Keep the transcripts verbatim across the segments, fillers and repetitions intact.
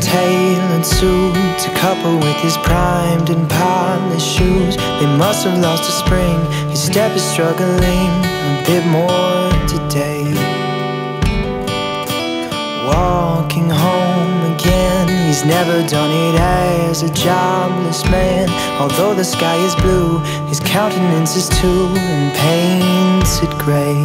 tailored suit to couple with his primed and polished shoes. They must have lost a spring. His step is struggling a bit more today. Walking home again, he's never done it as a jobless man. Although the sky is blue, his countenance is too, and painted grey.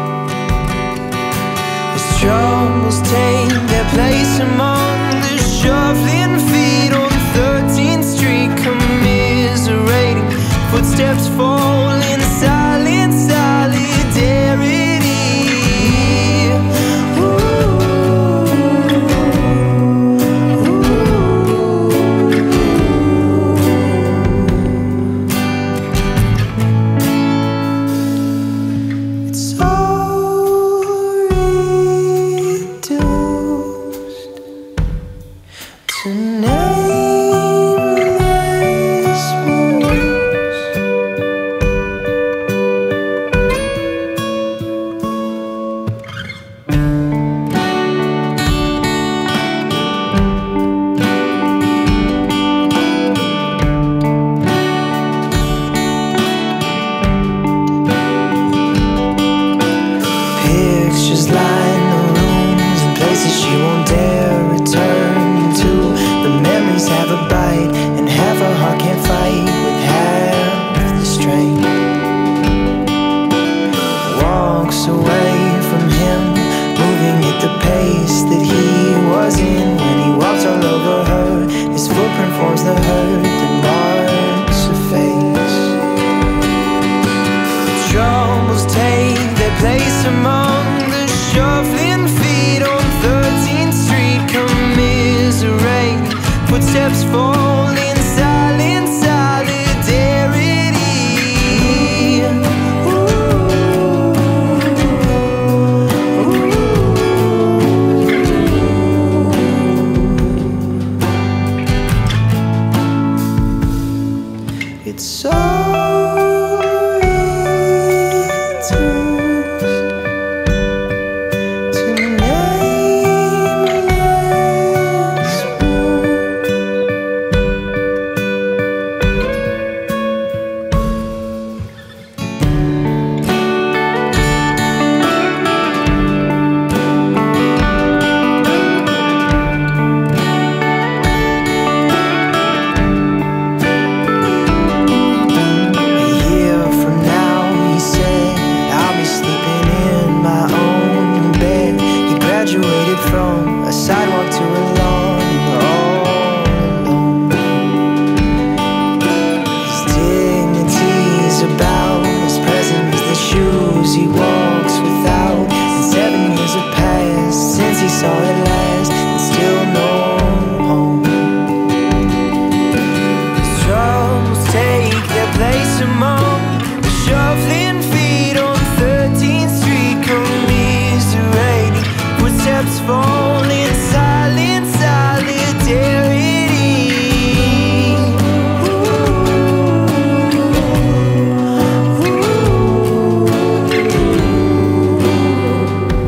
His troubles take their place among the shuffling feet on thirteenth street, commiserating. Footsteps fall in silent solidarity. Footsteps fall in silent solidarity. Ooh, ooh. It's all from a sidewalk to a lawn, all alone. His dignity's about as present as the shoes he walks without. And seven years have passed since he saw it last, and still no home. His troubles take their place among the shuffling feet on thirteenth street, commiserating. Footsteps fall in silent solidarity. Ooh,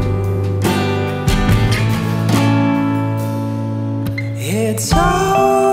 ooh. It's all